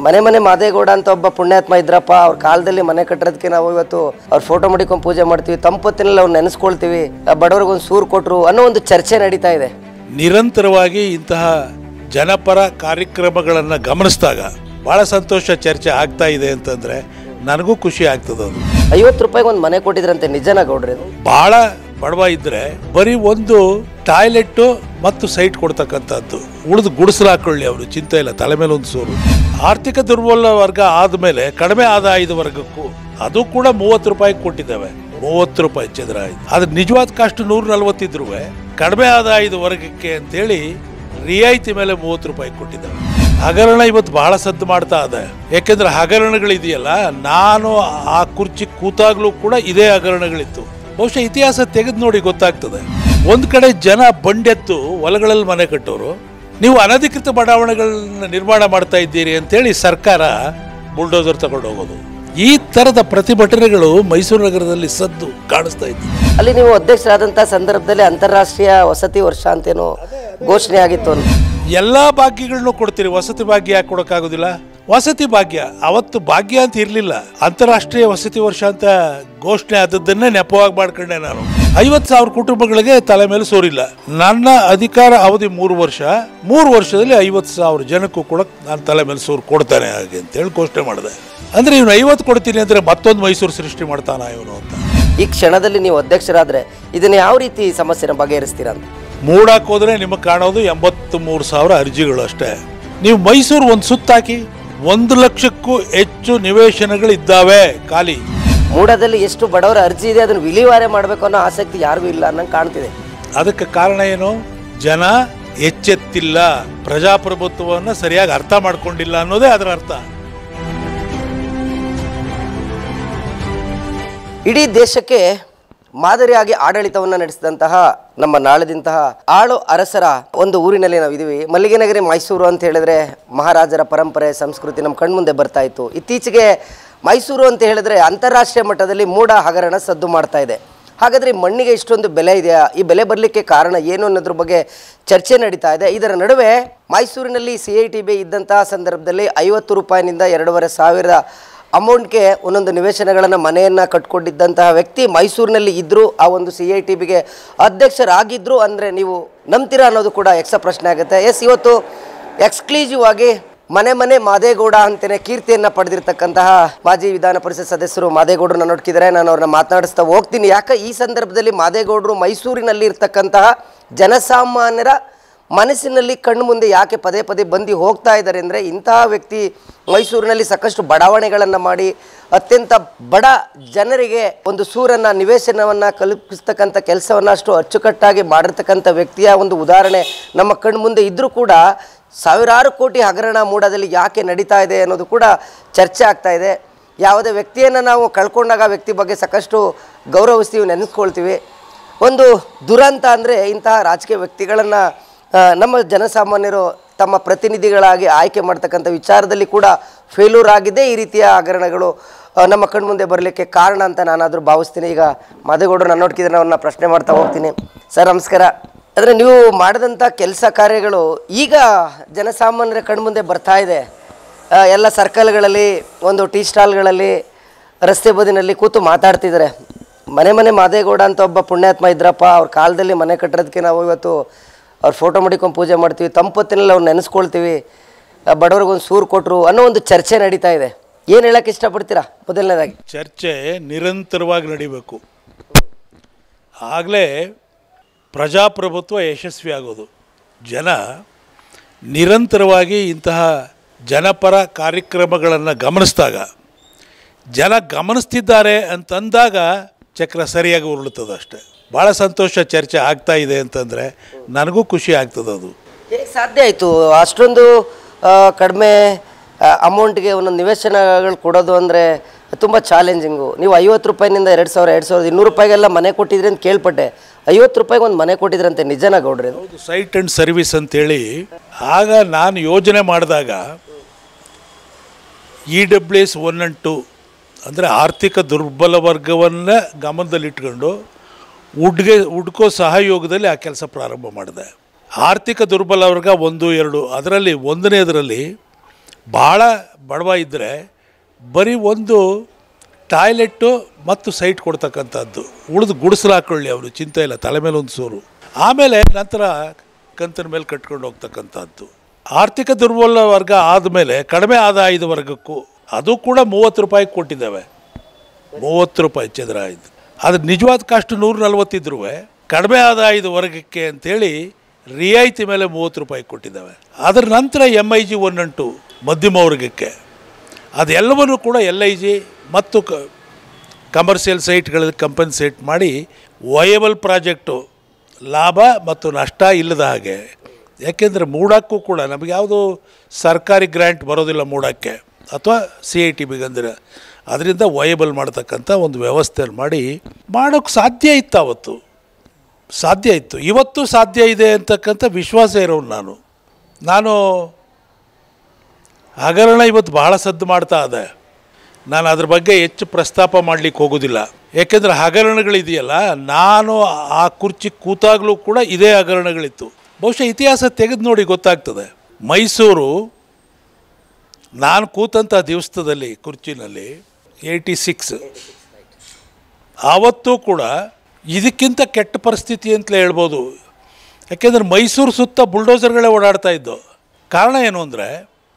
ಮನೆ ಮನೆ ಮಾದೇಗೌಡ ಅಂತ ಒಬ್ಬ ಪುಣ್ಯಾತ್ಮ ಇದ್ರಪ್ಪ, ಅವ್ರ ಕಾಲದಲ್ಲಿ ಮನೆ ಕಟ್ಟೋದಕ್ಕೆ ನಾವು ಇವತ್ತು ಅವ್ರ ಫೋಟೋ ಮಾಡಿಕೊಂಡು ಪೂಜೆ ಮಾಡ್ತೀವಿ, ತಂಪೊತ್ತಿನಲ್ಲಿ ಅವ್ರು ನೆನೆಸ್ಕೊಳ್ತೀವಿ, ಬಡವರಿಗೊಂದು ಸೂರು ಕೊಟ್ಟರು ಅನ್ನೋ ಒಂದು ಚರ್ಚೆ ನಡೀತಾ ಇದೆ. ನಿರಂತರವಾಗಿ ಇಂತಹ ಜನಪರ ಕಾರ್ಯಕ್ರಮಗಳನ್ನು ಗಮನಿಸಿದಾಗ ಭಾಳ ಸಂತೋಷ ಚರ್ಚೆ ಆಗ್ತಾ ಇದೆ ಅಂತಂದರೆ ನನಗೂ ಖುಷಿ ಆಗ್ತದೆ. ಅದು 50 ರೂಪಾಯಿಗೆ ಒಂದು ಮನೆ ಕೊಟ್ಟಿದ್ರಂತೆ, ನಿಜನಾ ಗೌಡ್ರಿ? ಭಾಳ ಬಡವ ಇದ್ದರೆ ಬರೀ ಒಂದು ಟಾಯ್ಲೆಟ್ಟು ಮತ್ತು ಸೈಟ್ ಕೊಡ್ತಕ್ಕಂಥದ್ದು, ಉಳಿದು ಗುಡಿಸಲು ಹಾಕೊಳ್ಳಿ, ಅವರು ಚಿಂತೆ ಇಲ್ಲ, ತಲೆ ಮೇಲೆ ಒಂದು ಸೂರು. ಆರ್ಥಿಕ ದುರ್ಬಲ ವರ್ಗ ಆದಮೇಲೆ ಕಡಿಮೆ ಆದಾಯದ ವರ್ಗಕ್ಕೂ ಅದು ಕೂಡ 30 ರೂಪಾಯಿಗೆ ಕೊಟ್ಟಿದ್ದಾವೆ. 30 ರೂಪಾಯಿ ಚದರ ಆಯ್ತು. ಅದ್ರ ನಿಜವಾದ ಕಾಸ್ಟ್ 140 ಇದ್ರೂ ಕಡಿಮೆ ಆದಾಯದ ವರ್ಗಕ್ಕೆ ಅಂತೇಳಿ ರಿಯಾಯಿತಿ ಮೇಲೆ 30 ರೂಪಾಯಿ ಕೊಟ್ಟಿದ್ದಾವೆ. ಹಗರಣ ಇವತ್ತು ಬಹಳ ಸದ್ದು ಮಾಡ್ತಾ ಇದೆ. ಯಾಕೆಂದ್ರೆ ಹಗರಣಗಳಿದೆಯಲ್ಲ, ನಾನು ಆ ಕುರ್ಚಿ ಕೂತಾಗ್ಲೂ ಕೂಡ ಇದೇ ಹಗರಣಗಳಿತ್ತು. ಬಹುಶಃ ಇತಿಹಾಸ ತೆಗೆದು ನೋಡಿ ಗೊತ್ತಾಗ್ತದೆ. ಒಂದ್ ಕಡೆ ಜನ ಬಂಡೆತ್ತು ಹೊಲಗಳಲ್ಲಿ ಮನೆ ಕಟ್ಟೋರು, ನೀವು ಅನಧಿಕೃತ ಬಡಾವಣೆಗಳನ್ನ ನಿರ್ಮಾಣ ಮಾಡ್ತಾ ಇದ್ದೀರಿ ಅಂತೇಳಿ ಸರ್ಕಾರ ಬುಲ್ಡೋಸರ್ ತಗೊಂಡು ಹೋಗೋದು. ಈ ತರದ ಪ್ರತಿಭಟನೆಗಳು ಮೈಸೂರು ನಗರದಲ್ಲಿ ಸದ್ದು ಕಾಣಿಸ್ತಾ ಇತ್ತು. ಅಲ್ಲಿ ನೀವು ಅಧ್ಯಕ್ಷರಾದಂಥ ಸಂದರ್ಭದಲ್ಲಿ ಅಂತಾರಾಷ್ಟ್ರೀಯ ವಸತಿ ವರ್ಷ ಅಂತೇನೋ ಘೋಷಣೆ ಆಗಿತ್ತು. ಎಲ್ಲಾ ಭಾಗ್ಯಗಳನ್ನು ಕೊಡ್ತೀರಿ, ವಸತಿ ಭಾಗ್ಯ ಯಾಕೆ ಕೊಡೋಕ್ಕಾಗೋದಿಲ್ಲ? ವಸತಿ ಭಾಗ್ಯ ಅವತ್ತು ಭಾಗ್ಯ ಅಂತ ಇರಲಿಲ್ಲ, ಅಂತಾರಾಷ್ಟ್ರೀಯ ವಸತಿ ವರ್ಷ ಅಂತ ಘೋಷಣೆ ಆದದ್ದನ್ನೇ ನೆಪವಾಗಿ ಮಾಡ್ಕೊಂಡೆ ನಾನು. 50,000 ಕುಟುಂಬಗಳಿಗೆ ತಲೆ ಮೇಲೆ ಸೋರಿಲ್ಲ. ನನ್ನ ಅಧಿಕಾರ ಅವಧಿ 3 ವರ್ಷ, 3 ವರ್ಷದಲ್ಲಿ 50,000 ಜನಕ್ಕೂ ಕೂಡ ನಾನು ತಲೆ ಮೇಲೆ ಸೋರು ಕೊಡ್ತಾನೆ ಹಾಗೆ ಅಂತೇಳಿ ಘೋಷಣೆ ಮಾಡಿದೆ. ಅಂದ್ರೆ ಇವನು 50 ಕೊಡ್ತೀನಿ ಅಂದ್ರೆ ಮತ್ತೊಂದು ಮೈಸೂರು ಸೃಷ್ಟಿ ಮಾಡ್ತಾನ ಇವನು ಅಂತ. ಈ ಕ್ಷಣದಲ್ಲಿ ನೀವು ಅಧ್ಯಕ್ಷರಾದ್ರೆ ಇದನ್ನ ಯಾವ ರೀತಿ ಸಮಸ್ಯೆನ ಬಗೆಹರಿಸ್ತೀರಾ ಅಂತ? ಮೂಡಾಕ್ ಹೋದ್ರೆ ನಿಮಗೆ ಕಾಣೋದು 83,000 ಅರ್ಜಿಗಳು ಅಷ್ಟೇ. ನೀವು ಮೈಸೂರು ಒಂದು ಸುತ್ತಾಕಿ 1 ಲಕ್ಷಕ್ಕೂ ಹೆಚ್ಚು ನಿವೇಶನಗಳಿದ್ದಾವೆ ಖಾಲಿ. ಮೂಡದಲ್ಲಿ ಎಷ್ಟು ಬಡವರ ಅರ್ಜಿ ಇದೆ, ಅದನ್ನು ವಿಲೇವಾರಿ ಮಾಡಬೇಕು ಅನ್ನೋ ಆಸಕ್ತಿ ಯಾರಿಗೂ ಇಲ್ಲ ಅನ್ನಂಗೆ ಕಾಣ್ತಿದೆ. ಅದಕ್ಕೆ ಕಾರಣ ಏನು? ಜನ ಎಚ್ಚೆತ್ತಿಲ್ಲ, ಪ್ರಜಾಪ್ರಭುತ್ವವನ್ನು ಸರಿಯಾಗಿ ಅರ್ಥ ಮಾಡ್ಕೊಂಡಿಲ್ಲ ಅನ್ನೋದೇ ಅದರ ಅರ್ಥ. ಇಡೀ ದೇಶಕ್ಕೆ ಮಾದರಿಯಾಗಿ ಆಡಳಿತವನ್ನು ನಡೆಸಿದಂತಹ ನಮ್ಮ ನಾಳದಿಂತಹ ಆಳು ಅರಸರ ಒಂದು ಊರಿನಲ್ಲಿ ನಾವು ಇದೀವಿ. ಮಲ್ಲಿಗೆ ನಗರಿ ಮೈಸೂರು ಅಂತ ಹೇಳಿದ್ರೆ ಮಹಾರಾಜರ ಪರಂಪರೆ ಸಂಸ್ಕೃತಿ ನಮ್ಮ ಕಣ್ಮುಂದೆ ಬರ್ತಾ ಇತ್ತು. ಇತ್ತೀಚೆಗೆ ಮೈಸೂರು ಅಂತ ಹೇಳಿದ್ರೆ ಅಂತಾರಾಷ್ಟ್ರೀಯ ಮಟ್ಟದಲ್ಲಿ ಮೂಢ ಹಗರಣ ಸದ್ದು ಮಾಡ್ತಾ ಇದೆ. ಹಾಗಾದರೆ ಈ ಮಣ್ಣಿಗೆ ಇಷ್ಟೊಂದು ಬೆಲೆ ಇದೆಯಾ? ಈ ಬೆಲೆ ಬರಲಿಕ್ಕೆ ಕಾರಣ ಏನು ಅನ್ನೋದ್ರ ಬಗ್ಗೆ ಚರ್ಚೆ ನಡೀತಾ ಇದೆ. ಇದರ ನಡುವೆ ಮೈಸೂರಿನಲ್ಲಿ CITB ಇದ್ದಂತಹ ಸಂದರ್ಭದಲ್ಲಿ 50 ರೂಪಾಯಿನಿಂದ 2,500 ಅಮೌಂಟ್ಗೆ ಒಂದೊಂದು ನಿವೇಶನಗಳನ್ನು ಮನೆಯನ್ನು ಕಟ್ಕೊಂಡಿದ್ದಂತಹ ವ್ಯಕ್ತಿ ಮೈಸೂರಿನಲ್ಲಿ ಇದ್ದರು, ಆ ಒಂದು CITBಗೆ ಅಧ್ಯಕ್ಷರಾಗಿದ್ದರು ಅಂದರೆ ನೀವು ನಂಬ್ತೀರಾ ಅನ್ನೋದು ಕೂಡ ಪ್ರಶ್ನೆ ಆಗುತ್ತೆ. ಇವತ್ತು ಎಕ್ಸ್ಕ್ಲೂಸಿವ್ ಆಗಿ ಮನೆ ಮನೆ ಮಾದೇಗೌಡ ಅಂತಲೇ ಕೀರ್ತಿಯನ್ನು ಪಡೆದಿರ್ತಕ್ಕಂತಹ ಮಾಜಿ ವಿಧಾನ ಪರಿಷತ್ ಸದಸ್ಯರು ಮಾದೇಗೌಡರನ್ನ ನೋಡ್ಕಿದ್ದಾರೆ. ನಾನು ಅವ್ರನ್ನ ಮಾತನಾಡಿಸ್ತಾ ಹೋಗ್ತೀನಿ. ಯಾಕೆ ಈ ಸಂದರ್ಭದಲ್ಲಿ ಮಾದೇಗೌಡರು ಮೈಸೂರಿನಲ್ಲಿ ಇರ್ತಕ್ಕಂತಹ ಜನಸಾಮಾನ್ಯರ ಮನಸ್ಸಿನಲ್ಲಿ ಕಣ್ಣು ಮುಂದೆ ಯಾಕೆ ಪದೇ ಪದೇ ಬಂದು ಹೋಗ್ತಾ ಇದ್ದಾರೆ ಅಂದರೆ, ಇಂತಹ ವ್ಯಕ್ತಿ ಮೈಸೂರಿನಲ್ಲಿ ಸಾಕಷ್ಟು ಬಡಾವಣೆಗಳನ್ನು ಮಾಡಿ ಅತ್ಯಂತ ಬಡ ಜನರಿಗೆ ಒಂದು ಸೂರನ್ನು ನಿವೇಶನವನ್ನು ಕಲ್ಪಿಸ್ತಕ್ಕಂಥ ಕೆಲಸವನ್ನು ಅಷ್ಟು ಅಚ್ಚುಕಟ್ಟಾಗಿ ಮಾಡಿರ್ತಕ್ಕಂಥ ವ್ಯಕ್ತಿಯ ಒಂದು ಉದಾಹರಣೆ ನಮ್ಮ ಕಣ್ಣು ಮುಂದೆ ಇದ್ದರೂ ಕೂಡ ಸಾವಿರಾರು ಕೋಟಿ ಹಗರಣ ಮೂಡದಲ್ಲಿ ಯಾಕೆ ನಡೀತಾ ಇದೆ ಅನ್ನೋದು ಕೂಡ ಚರ್ಚೆ ಆಗ್ತಾ ಇದೆ. ಯಾವುದೇ ವ್ಯಕ್ತಿಯನ್ನು ನಾವು ಕಳ್ಕೊಂಡಾಗ ವ್ಯಕ್ತಿ ಬಗ್ಗೆ ಸಾಕಷ್ಟು ಗೌರವಿಸ್ತೀವಿ, ನೆನೆಸ್ಕೊಳ್ತೀವಿ. ಒಂದು ದುರಂತ ಅಂದರೆ ಇಂತಹ ರಾಜಕೀಯ ವ್ಯಕ್ತಿಗಳನ್ನು ನಮ್ಮ ಜನಸಾಮಾನ್ಯರು ತಮ್ಮ ಪ್ರತಿನಿಧಿಗಳಾಗಿ ಆಯ್ಕೆ ಮಾಡ್ತಕ್ಕಂಥ ವಿಚಾರದಲ್ಲಿ ಕೂಡ ಫೇಲ್ಯೂರ್ ಆಗಿದೆ. ಈ ರೀತಿಯ ಹಗರಣಗಳು ನಮ್ಮ ಕಣ್ಮುಂದೆ ಬರಲಿಕ್ಕೆ ಕಾರಣ ಅಂತ ನಾನಾದರೂ ಭಾವಿಸ್ತೀನಿ. ಈಗ ಮಾದೇಗೌಡರು ನಾನು ನೋಡ್ಕಿದ್ರೆ ಅವ್ರನ್ನ ಪ್ರಶ್ನೆ ಮಾಡ್ತಾ ಹೋಗ್ತೀನಿ. ಸರ್ ನಮಸ್ಕಾರ. ಅಂದರೆ ನೀವು ಮಾಡಿದಂಥ ಕೆಲಸ ಕಾರ್ಯಗಳು ಈಗ ಜನಸಾಮಾನ್ಯರ ಕಣ್ಮುಂದೆ ಬರ್ತಾ ಇದೆ. ಎಲ್ಲ ಸರ್ಕಲ್ಗಳಲ್ಲಿ, ಒಂದು ಟೀ ಸ್ಟಾಲ್ಗಳಲ್ಲಿ, ರಸ್ತೆ ಬದಿನಲ್ಲಿ ಕೂತು ಮಾತಾಡ್ತಿದ್ದಾರೆ. ಮನೆ ಮನೆ ಮಾದೇಗೌಡ ಅಂತ ಒಬ್ಬ ಪುಣ್ಯಾತ್ಮ ಇದ್ರಪ್ಪ, ಅವ್ರ ಕಾಲದಲ್ಲಿ ಮನೆ ಕಟ್ಟೋದಕ್ಕೆ ನಾವು ಇವತ್ತು ಅವ್ರ ಫೋಟೋ ಮಾಡಿಕೊಂಡು ಪೂಜೆ ಮಾಡ್ತೀವಿ, ತಂಪೊತ್ತಿನಲ್ಲಿ ಅವ್ರು ನೆನೆಸ್ಕೊಳ್ತೀವಿ, ಬಡವ್ರಿಗೊಂದು ಸೂರು ಕೊಟ್ಟರು ಅನ್ನೋ ಒಂದು ಚರ್ಚೆ ನಡೀತಾ ಇದೆ. ಏನು ಹೇಳಕ್ಕೆ ಇಷ್ಟಪಡ್ತೀರಾ? ಮೊದಲನೇದಾಗಿ ಚರ್ಚೆ ನಿರಂತರವಾಗಿ ನಡಿಬೇಕು, ಆಗಲೇ ಪ್ರಜಾಪ್ರಭುತ್ವ ಯಶಸ್ವಿ ಆಗೋದು. ಜನ ನಿರಂತರವಾಗಿ ಇಂತಹ ಜನಪರ ಕಾರ್ಯಕ್ರಮಗಳನ್ನು ಗಮನಿಸಿದಾಗ, ಜನ ಗಮನಿಸ್ತಿದ್ದಾರೆ ಅಂತಂದಾಗ ಚಕ್ರ ಸರಿಯಾಗಿ ಉರುಳುತ್ತದೆ ಅಷ್ಟೆ. ಭಾಳ ಸಂತೋಷ ಚರ್ಚೆ ಆಗ್ತಾ ಇದೆ ಅಂತಂದರೆ ನನಗೂ ಖುಷಿ ಆಗ್ತದೆ. ಅದು ಹೇಗೆ ಸಾಧ್ಯ ಆಯಿತು ಅಷ್ಟೊಂದು ಕಡಿಮೆ ಅಮೌಂಟ್ಗೆ ಒಂದೊಂದು ನಿವೇಶನಗಳು ಕೊಡೋದು ಅಂದರೆ ತುಂಬ ಚಾಲೆಂಜಿಂಗು. ನೀವು 50 ರೂಪಾಯಿನಿಂದ 2,000, 2,200 ರೂಪಾಯಿಗೆಲ್ಲ ಮನೆ ಕೊಟ್ಟಿದ್ರಿ ಅಂತ ಕೇಳ್ಪಟ್ಟೆ. 50 ರೂಪಾಯಿಗೆ ಒಂದು ಮನೆ ಕೊಟ್ಟಿದ್ರಂತೆ, ನಿಜನಾ ಗೌಡ್ರಿ? ಹೌದು, ಸೈಟ್ ಆ್ಯಂಡ್ ಸರ್ವಿಸ್ ಅಂತೇಳಿ. ಆಗ ನಾನು ಯೋಜನೆ ಮಾಡಿದಾಗ EWS 1 and 2 ಅಂದರೆ ಆರ್ಥಿಕ ದುರ್ಬಲ ವರ್ಗವನ್ನು ಗಮನದಲ್ಲಿಟ್ಕೊಂಡು ಹುಡ್ಕೋ ಸಹಯೋಗದಲ್ಲಿ ಆ ಕೆಲಸ ಪ್ರಾರಂಭ ಮಾಡಿದೆ. ಆರ್ಥಿಕ ದುರ್ಬಲ ವರ್ಗ 1, 2, ಅದರಲ್ಲಿ 1ನೇದರಲ್ಲಿ ಭಾಳ ಬಡವ ಇದ್ದರೆ ಬರೀ ಒಂದು ಟಾಯ್ಲೆಟ್ಟು ಮತ್ತು ಸೈಟ್ ಕೊಡ್ತಕ್ಕಂಥದ್ದು, ಉಳಿದು ಗುಡಿಸಲು ಹಾಕ್ಕೊಳ್ಳಿ ಅವರು, ಚಿಂತೆ ಇಲ್ಲ, ತಲೆ ಮೇಲೆ ಒಂದು ಸೂರು, ಆಮೇಲೆ ನಂತರ ಕಂತಿನ ಮೇಲೆ ಕಟ್ಕೊಂಡು ಹೋಗ್ತಕ್ಕಂಥದ್ದು. ಆರ್ಥಿಕ ದುರ್ಬಲ ವರ್ಗ ಆದಮೇಲೆ ಕಡಿಮೆ ಆದಾಯದ ವರ್ಗಕ್ಕೂ ಅದು ಕೂಡ 30 ರೂಪಾಯಿಗೆ ಕೊಟ್ಟಿದ್ದಾವೆ. 30 ರೂಪಾಯಿ ಚದರ ಆಯಿತು. ಅದ್ರ ನಿಜವಾದ ಕಾಸ್ಟ್ 140 ಇದ್ರೂ ಕಡಿಮೆ ಆದಾಯದ ವರ್ಗಕ್ಕೆ ಅಂಥೇಳಿ ರಿಯಾಯಿತಿ ಮೇಲೆ 30 ರೂಪಾಯಿ ಕೊಟ್ಟಿದ್ದಾವೆ. ಅದರ ನಂತರ MIG 1 and 2 ಮಧ್ಯಮ ವರ್ಗಕ್ಕೆ, ಅದೆಲ್ಲವನ್ನೂ ಕೂಡ LIG ಮತ್ತು ಕಮರ್ಷಿಯಲ್ ಸೈಟ್ಗಳಲ್ಲಿ ಕಂಪನ್ಸೇಟ್ ಮಾಡಿ ವಯಬಲ್ ಪ್ರಾಜೆಕ್ಟು, ಲಾಭ ಮತ್ತು ನಷ್ಟ ಇಲ್ಲದ ಹಾಗೆ. ಯಾಕೆಂದರೆ ಮೂಡಕ್ಕೂ ಕೂಡ ನಮಗೆ ಯಾವುದು ಸರ್ಕಾರಿ ಗ್ರ್ಯಾಂಟ್ ಬರೋದಿಲ್ಲ ಮೂಡಕ್ಕೆ ಅಥವಾ CITB ಅಂದರೆ, ಅದರಿಂದ ವಯಬಲ್ ಮಾಡ್ತಕ್ಕಂಥ ಒಂದು ವ್ಯವಸ್ಥೆಯನ್ನು ಮಾಡೋಕ್ಕೆ ಸಾಧ್ಯ ಇತ್ತು. ಅವತ್ತು ಸಾಧ್ಯ ಇತ್ತು, ಇವತ್ತು ಸಾಧ್ಯ ಇದೆ ಅಂತಕ್ಕಂಥ ವಿಶ್ವಾಸ ಇರೋನು ನಾನು ಹಗರಣ ಇವತ್ತು ಬಹಳ ಸದ್ದು ಮಾಡ್ತಾ ಇದೆ. ನಾನು ಅದ್ರ ಬಗ್ಗೆ ಹೆಚ್ಚು ಪ್ರಸ್ತಾಪ ಮಾಡಲಿಕ್ಕೆ ಹೋಗೋದಿಲ್ಲ. ಏಕೆಂದರೆ ಹಗರಣಗಳಿದೆಯಲ್ಲ, ನಾನು ಆ ಕುರ್ಚಿ ಕೂತಾಗಲೂ ಕೂಡ ಇದೇ ಹಗರಣಗಳಿತ್ತು. ಬಹುಶಃ ಇತಿಹಾಸ ತೆಗೆದು ನೋಡಿ ಗೊತ್ತಾಗ್ತದೆ. ಮೈಸೂರು ನಾನು ಕೂತಂಥ ದಿವಸದಲ್ಲಿ ಕುರ್ಚಿನಲ್ಲಿ 86, ಆವತ್ತೂ ಕೂಡ ಇದಕ್ಕಿಂತ ಕೆಟ್ಟ ಪರಿಸ್ಥಿತಿ ಅಂತಲೇ ಹೇಳ್ಬೋದು. ಯಾಕೆಂದರೆ ಮೈಸೂರು ಸುತ್ತ ಬುಲ್ಡೋಸರ್ಗಳೇ ಓಡಾಡ್ತಾ ಇದ್ದು. ಕಾರಣ ಏನು ಅಂದರೆ,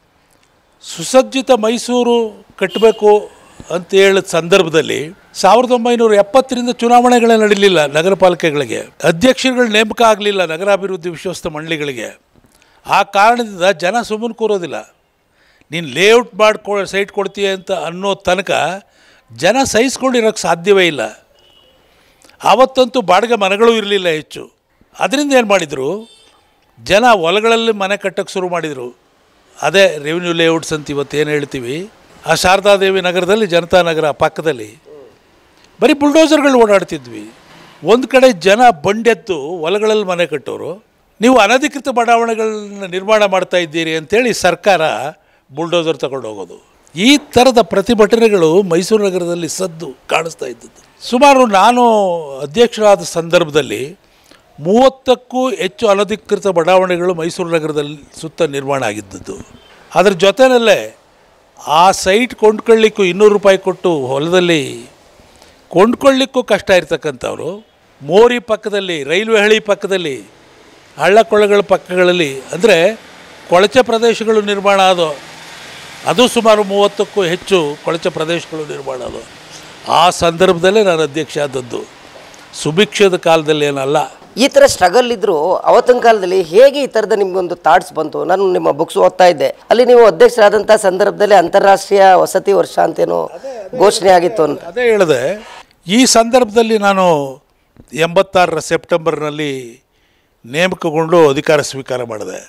ಸುಸಜ್ಜಿತ ಮೈಸೂರು ಕಟ್ಟಬೇಕು ಅಂತ ಹೇಳಿದ ಸಂದರ್ಭದಲ್ಲಿ 1970ರಿಂದ ಚುನಾವಣೆಗಳೇ ನಡೀಲಿಲ್ಲ. ನಗರ ಪಾಲಿಕೆಗಳಿಗೆ ಅಧ್ಯಕ್ಷರುಗಳ ನೇಮಕ ಆಗಲಿಲ್ಲ ನಗರಾಭಿವೃದ್ಧಿ ವಿಶ್ವಸ್ತ ಮಂಡಳಿಗಳಿಗೆ. ಆ ಕಾರಣದಿಂದ ಜನ ಸುಮ್ಮನೆ ಕೂರೋದಿಲ್ಲ. ನೀನು ಲೇಔಟ್ ಸೈಟ್ ಕೊಡ್ತೀಯ ಅಂತ ಅನ್ನೋ ತನಕ ಜನ ಸಹಿಸ್ಕೊಂಡಿರೋಕ್ಕೆ ಸಾಧ್ಯವೇ ಇಲ್ಲ. ಆವತ್ತಂತೂ ಬಾಡಿಗೆ ಮನೆಗಳು ಇರಲಿಲ್ಲ ಹೆಚ್ಚು. ಅದರಿಂದ ಏನು ಮಾಡಿದರು, ಜನ ಹೊಲಗಳಲ್ಲಿ ಮನೆ ಕಟ್ಟೋಕ್ಕೆ ಶುರು ಮಾಡಿದರು. ಅದೇ ರೆವಿನ್ಯೂ ಲೇಔಟ್ಸ್ ಅಂತ ಇವತ್ತೇನು ಹೇಳ್ತೀವಿ. ಆ ಶಾರದಾದೇವಿ ನಗರದಲ್ಲಿ, ಜನತಾ ನಗರ ಪಕ್ಕದಲ್ಲಿ ಬರೀ ಬುಲ್ಡೋಸರ್ಗಳು ಓಡಾಡ್ತಿದ್ವಿ. ಒಂದು ಕಡೆ ಜನ ಬಂಡೆತ್ತು ಹೊಲಗಳಲ್ಲಿ ಮನೆ ಕಟ್ಟೋರು, ನೀವು ಅನಧಿಕೃತ ಬಡಾವಣೆಗಳನ್ನ ನಿರ್ಮಾಣ ಮಾಡ್ತಾ ಇದ್ದೀರಿ ಅಂತೇಳಿ ಸರ್ಕಾರ ಬುಲ್ಡೋಸರ್ ತಗೊಂಡು ಹೋಗೋದು. ಈ ಥರದ ಪ್ರತಿಭಟನೆಗಳು ಮೈಸೂರು ನಗರದಲ್ಲಿ ಸದ್ದು ಕಾಣಿಸ್ತಾ ಇದ್ದದ್ದು. ಸುಮಾರು ನಾನು ಅಧ್ಯಕ್ಷರಾದ ಸಂದರ್ಭದಲ್ಲಿ 30ಕ್ಕೂ ಹೆಚ್ಚು ಅನಧಿಕೃತ ಬಡಾವಣೆಗಳು ಮೈಸೂರು ನಗರದಲ್ಲಿ ಸುತ್ತ ನಿರ್ಮಾಣ ಆಗಿದ್ದದ್ದು. ಅದರ ಜೊತೆಯಲ್ಲೇ ಆ ಸೈಟ್ ಕೊಂಡ್ಕೊಳ್ಳಿಕ್ಕೂ 200 ರೂಪಾಯಿ ಕೊಟ್ಟು ಹೊಲದಲ್ಲಿ ಕೊಂಡ್ಕೊಳ್ಳಿಕ್ಕೂ ಕಷ್ಟ ಇರ್ತಕ್ಕಂಥವ್ರು, ಮೋರಿ ಪಕ್ಕದಲ್ಲಿ, ರೈಲ್ವೆ ಹಳಿ ಪಕ್ಕದಲ್ಲಿ, ಹಳ್ಳ ಕೊಳ್ಳಗಳ ಪಕ್ಕಗಳಲ್ಲಿ, ಅಂದರೆ ಕೊಳಚೆ ಪ್ರದೇಶಗಳು ನಿರ್ಮಾಣ ಅದು ಸುಮಾರು 30ಕ್ಕೂ ಹೆಚ್ಚು ಕೊಳಚೆ ಪ್ರದೇಶಗಳು ನಿರ್ಮಾಣ ಆ ಸಂದರ್ಭದಲ್ಲೇ ನಾನು ಅಧ್ಯಕ್ಷ ಆದದ್ದು. ಸುಭಿಕ್ಷದ ಕಾಲದಲ್ಲಿ ಏನಲ್ಲ. ಈ ಥರ ಸ್ಟ್ರಗಲ್ ಇದ್ದರೂ ಅವತ್ತಿನ ಕಾಲದಲ್ಲಿ ಹೇಗೆ ಈ ಥರದ ನಿಮಗೊಂದು ಥಾಟ್ಸ್ ಬಂತು? ನಾನು ನಿಮ್ಮ ಬುಕ್ಸ್ ಓದ್ತಾ ಇದ್ದೆ, ಅಲ್ಲಿ ನೀವು ಅಧ್ಯಕ್ಷರಾದಂಥ ಸಂದರ್ಭದಲ್ಲಿ ಅಂತಾರಾಷ್ಟ್ರೀಯ ವಸತಿ ವರ್ಷ ಅಂತೇನೋ ಘೋಷಣೆ ಆಗಿತ್ತು ಅಂತ. ಅದೇ ಹೇಳಿದೆ. ಈ ಸಂದರ್ಭದಲ್ಲಿ ನಾನು 86ರ ಸೆಪ್ಟೆಂಬರ್ನಲ್ಲಿ ನೇಮಕಗೊಂಡು ಅಧಿಕಾರ ಸ್ವೀಕಾರ ಮಾಡಿದೆ.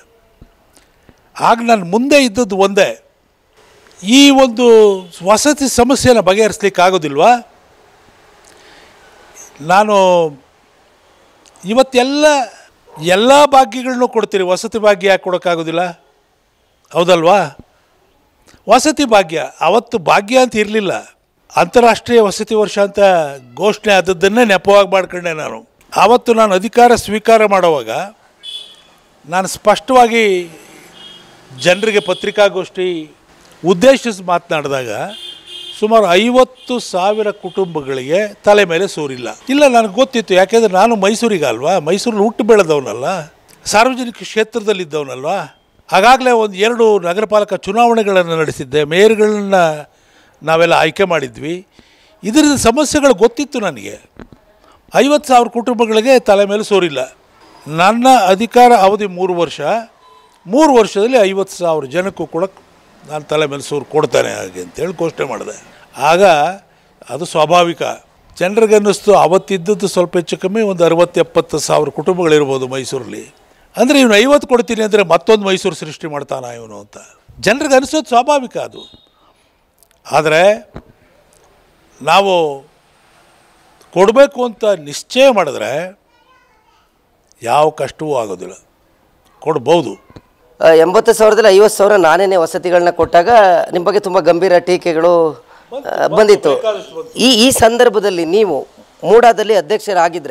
ಆಗ ನಾನು ಮುಂದೆ ಇದ್ದದ್ದು ಒಂದೇ, ಈ ಒಂದು ವಸತಿ ಸಮಸ್ಯೆನ ಬಗೆಹರಿಸ್ಲಿಕ್ಕೆ ಆಗೋದಿಲ್ವಾ? ನಾನು ಇವತ್ತೆಲ್ಲ ಭಾಗ್ಯಗಳನ್ನೂ ಕೊಡ್ತೀರಿ, ವಸತಿ ಭಾಗ್ಯ ಯಾಕೆ ಕೊಡೋಕ್ಕಾಗೋದಿಲ್ಲ? ಹೌದಲ್ವಾ? ವಸತಿ ಭಾಗ್ಯ ಅವತ್ತು ಭಾಗ್ಯ ಅಂತ ಇರಲಿಲ್ಲ. ಅಂತಾರಾಷ್ಟ್ರೀಯ ವಸತಿ ವರ್ಷ ಅಂತ ಘೋಷಣೆ ಆದದ್ದನ್ನೇ ನೆಪವಾಗಿ ಮಾಡ್ಕೊಂಡೆ ನಾನು. ಆವತ್ತು ನಾನು ಅಧಿಕಾರ ಸ್ವೀಕಾರ ಮಾಡುವಾಗ ನಾನು ಸ್ಪಷ್ಟವಾಗಿ ಜನರಿಗೆ ಪತ್ರಿಕಾಗೋಷ್ಠಿ ಉದ್ದೇಶಿಸಿ ಮಾತನಾಡಿದಾಗ ಸುಮಾರು 50,000 ಕುಟುಂಬಗಳಿಗೆ ತಲೆ ಮೇಲೆ ಸೂರಿಲ್ಲ. ಇಲ್ಲ, ನನಗೆ ಗೊತ್ತಿತ್ತು. ಯಾಕೆಂದರೆ ನಾನು ಮೈಸೂರಿಗೆ ಅಲ್ವಾ, ಮೈಸೂರಲ್ಲಿ ಹುಟ್ಟು ಬೆಳೆದವನಲ್ಲ, ಸಾರ್ವಜನಿಕ ಕ್ಷೇತ್ರದಲ್ಲಿದ್ದವನಲ್ವಾ. ಆಗಾಗಲೇ 1-2 ನಗರ ಪಾಲಿಕೆ ಚುನಾವಣೆಗಳನ್ನು ನಡೆಸಿದ್ದೆ, ಮೇಯರ್ಗಳನ್ನ ನಾವೆಲ್ಲ ಆಯ್ಕೆ ಮಾಡಿದ್ವಿ. ಇದರಿಂದ ಸಮಸ್ಯೆಗಳು ಗೊತ್ತಿತ್ತು ನನಗೆ. 50,000 ಕುಟುಂಬಗಳಿಗೆ ತಲೆ ಮೇಲೆ ಸೂರಿಲ್ಲ. ನನ್ನ ಅಧಿಕಾರ ಅವಧಿ 3 ವರ್ಷ, 3 ವರ್ಷದಲ್ಲಿ 50,000 ಜನಕ್ಕೂ ಕೂಡ ನಾನು ತಲೆ ಮೇಲೆ ಸೂರು ಕೊಡ್ತಾನೆ ಹಾಗೆ ಅಂತೇಳಿ ಘೋಷಣೆ ಮಾಡಿದೆ. ಆಗ ಅದು ಸ್ವಾಭಾವಿಕ. ಜನರಿಗೆ ಅನ್ನಿಸ್ತು ಅವತ್ತಿದ್ದದ್ದು ಸ್ವಲ್ಪ ಹೆಚ್ಚು ಕಮ್ಮಿ ಒಂದು 60,000-70,000 ಕುಟುಂಬಗಳಿರ್ಬೋದು ಮೈಸೂರಲ್ಲಿ. ಅಂದರೆ ಇವನು 50 ಕೊಡ್ತೀನಿ ಅಂದರೆ ಮತ್ತೊಂದು ಮೈಸೂರು ಸೃಷ್ಟಿ ಮಾಡ್ತಾನ ಇವನು ಅಂತ ಜನರಿಗೆ ಅನಿಸೋದು ಸ್ವಾಭಾವಿಕ ಅದು. ಆದರೆ ನಾವು ಕೊಡಬೇಕು ಅಂತ ನಿಶ್ಚಯ ಮಾಡಿದ್ರೆ ಯಾವ ಕಷ್ಟವೂ ಆಗೋದಿಲ್ಲ, ಕೊಡ್ಬೋದು. 80,000ದಲ್ಲಿ 50,000 ನಾನೇ ವಸತಿಗಳನ್ನ ಕೊಟ್ಟಾಗ ನಿಮ್ಮ ಬಗ್ಗೆ ತುಂಬ ಗಂಭೀರ ಟೀಕೆಗಳು ಬಂದಿತ್ತು. ಈ ಸಂದರ್ಭದಲ್ಲಿ ನೀವು ಮೂಡಾದಲ್ಲಿ ಅಧ್ಯಕ್ಷರಾಗಿದ್ದರೆ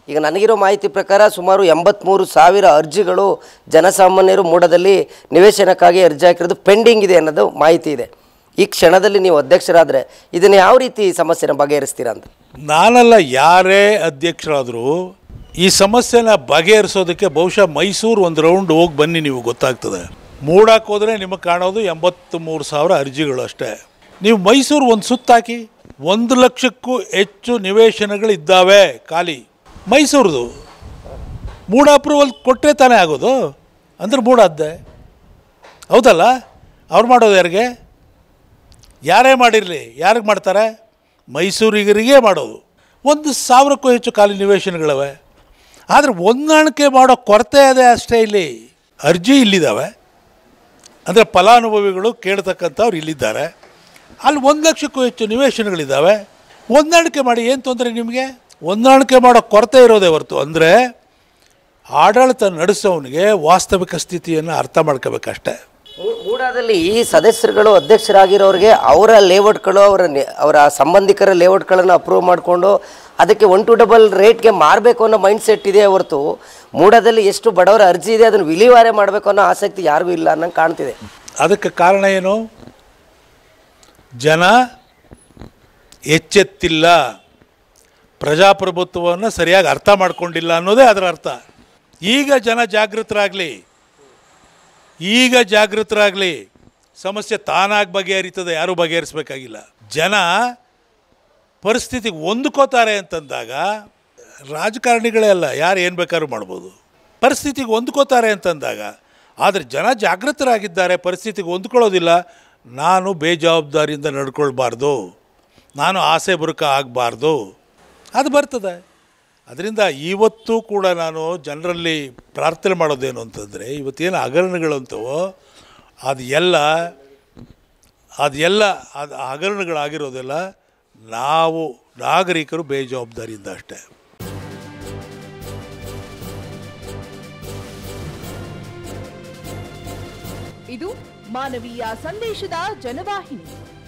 ಈಗ ನನಗಿರೋ ಮಾಹಿತಿ ಪ್ರಕಾರ ಸುಮಾರು 83,000 ಅರ್ಜಿಗಳು ಜನಸಾಮಾನ್ಯರು ಮೂಡದಲ್ಲಿ ನಿವೇಶನಕ್ಕಾಗಿ ಅರ್ಜಿ ಹಾಕಿರೋದು ಪೆಂಡಿಂಗ್ ಇದೆ ಅನ್ನೋದು ಮಾಹಿತಿ ಇದೆ. ಈ ಕ್ಷಣದಲ್ಲಿ ನೀವು ಅಧ್ಯಕ್ಷರಾದರೆ ಇದನ್ನು ಯಾವ ರೀತಿ ಸಮಸ್ಯೆನ ಬಗೆಹರಿಸ್ತೀರಾ ಅಂತ? ನಾನಲ್ಲ, ಯಾರೇ ಅಧ್ಯಕ್ಷರಾದರೂ ಈ ಸಮಸ್ಯೆನ ಬಗೆಹರಿಸೋದಕ್ಕೆ ಬಹುಶಃ ಮೈಸೂರು ಒಂದು ರೌಂಡ್ ಹೋಗಿ ಬನ್ನಿ, ನೀವು ಗೊತ್ತಾಗ್ತದೆ. ಮೂಡಕ್ಕೆ ಹೋದರೆ ನಿಮಗೆ ಕಾಣೋದು 83,000 ಅರ್ಜಿಗಳು ಅಷ್ಟೇ. ನೀವು ಮೈಸೂರು ಒಂದು ಸುತ್ತಾಕಿ, 1 ಲಕ್ಷಕ್ಕೂ ಹೆಚ್ಚು ನಿವೇಶನಗಳಿದ್ದಾವೆ ಖಾಲಿ ಮೈಸೂರದು. ಮೂಡ ಅಪ್ರೂವಲ್ ಕೊಟ್ಟರೆ ತಾನೇ ಆಗೋದು, ಅಂದ್ರೆ ಮೂಡಾದ್ದೆ ಹೌದಲ್ಲ? ಅವ್ರು ಮಾಡೋದು ಯಾರಿಗೆ? ಯಾರೇ ಮಾಡಿರಲಿ, ಯಾರಿಗೆ ಮಾಡ್ತಾರೆ? ಮೈಸೂರಿಗರಿಗೆ ಮಾಡೋದು. 1,000ಕ್ಕೂ ಹೆಚ್ಚು ಖಾಲಿ ನಿವೇಶನಗಳವೆ. ಆದರೆ ಹೊಂದಾಣಿಕೆ ಮಾಡೋ ಕೊರತೆ ಇದೆ ಅಷ್ಟೇ. ಇಲ್ಲಿ ಅರ್ಜಿ ಇಲ್ಲಿದ್ದಾವೆ, ಅಂದರೆ ಫಲಾನುಭವಿಗಳು ಕೇಳ್ತಕ್ಕಂಥವ್ರು ಇಲ್ಲಿದ್ದಾರೆ. ಅಲ್ಲಿ 1 ಲಕ್ಷಕ್ಕೂ ಹೆಚ್ಚು ನಿವೇಶನಗಳಿದ್ದಾವೆ. ಹೊಂದಾಣಿಕೆ ಮಾಡಿ, ಏನು ತೊಂದರೆ ನಿಮಗೆ? ಹೊಂದಾಣಿಕೆ ಮಾಡೋ ಕೊರತೆ ಇರೋದೇ ಹೊರತು, ಅಂದರೆ ಆಡಳಿತ ನಡೆಸೋವನಿಗೆ ವಾಸ್ತವಿಕ ಸ್ಥಿತಿಯನ್ನು ಅರ್ಥ ಮಾಡ್ಕೋಬೇಕಷ್ಟೆ. ಮೂಡಾದಲ್ಲಿ ಈ ಸದಸ್ಯರುಗಳು ಅಧ್ಯಕ್ಷರಾಗಿರೋರಿಗೆ ಅವರ ಲೇಔಟ್ಗಳು ಅವರ ಸಂಬಂಧಿಕರ ಲೇಔಟ್ಗಳನ್ನು ಅಪ್ರೂವ್ ಮಾಡಿಕೊಂಡು ಅದಕ್ಕೆ 1 to 2 ರೇಟ್ಗೆ ಮಾರಬೇಕು ಅನ್ನೋ ಮೈಂಡ್ ಸೆಟ್ ಇದೆ ಹೊರತು ಮೂಡಾದಲ್ಲಿ ಎಷ್ಟು ಬಡವರ ಅರ್ಜಿ ಇದೆ ಅದನ್ನು ವಿಲೇವಾರಿ ಮಾಡಬೇಕು ಅನ್ನೋ ಆಸಕ್ತಿ ಯಾರಿಗೂ ಇಲ್ಲ ಅನ್ನಂಗೆ ಕಾಣ್ತಿದೆ. ಅದಕ್ಕೆ ಕಾರಣ ಏನು? ಜನ ಎಚ್ಚೆತ್ತಿಲ್ಲ, ಪ್ರಜಾಪ್ರಭುತ್ವವನ್ನು ಸರಿಯಾಗಿ ಅರ್ಥ ಮಾಡ್ಕೊಂಡಿಲ್ಲ ಅನ್ನೋದೇ ಅದರ ಅರ್ಥ. ಈಗ ಜನ ಜಾಗೃತರಾಗಲಿ, ಸಮಸ್ಯೆ ತಾನಾಗಿ ಬಗೆಹರಿತದೆ, ಯಾರೂ ಬಗೆಹರಿಸಬೇಕಾಗಿಲ್ಲ. ಜನ ಪರಿಸ್ಥಿತಿಗೆ ಹೊಂದ್ಕೋತಾರೆ ಅಂತಂದಾಗ ರಾಜಕಾರಣಿಗಳೇ ಅಲ್ಲ, ಯಾರು ಏನು ಬೇಕಾದ್ರೂ ಮಾಡ್ಬೋದು. ಪರಿಸ್ಥಿತಿಗೆ ಹೊಂದ್ಕೋತಾರೆ ಅಂತಂದಾಗ, ಆದರೆ ಜನ ಜಾಗೃತರಾಗಿದ್ದಾರೆ, ಪರಿಸ್ಥಿತಿಗೆ ಹೊಂದ್ಕೊಳ್ಳೋದಿಲ್ಲ. ನಾನು ಬೇಜವಾಬ್ದಾರಿಯಿಂದ ನಡ್ಕೊಳ್ಬಾರ್ದು, ನಾನು ಆಸೆ ಬುರುಕ ಆಗಬಾರ್ದು, ಅದು ಬರ್ತದೆ. ಅದರಿಂದ ಇವತ್ತು ಕೂಡ ನಾನು ಜನರಲ್ಲಿ ಪ್ರಾರ್ಥನೆ ಮಾಡೋದೇನು ಅಂತಂದರೆ, ಇವತ್ತೇನು ಹಗರಣಗಳಂತವೋ ಅದು ಹಗರಣಗಳಾಗಿರೋದೆಲ್ಲ ನಾವು ನಾಗರಿಕರು ಬೇಜವಾಬ್ದಾರಿಯಿಂದ ಅಷ್ಟೇ. ಇದು ಮಾನವೀಯ ಸಂದೇಶದ ಜನವಾಹಿನಿ.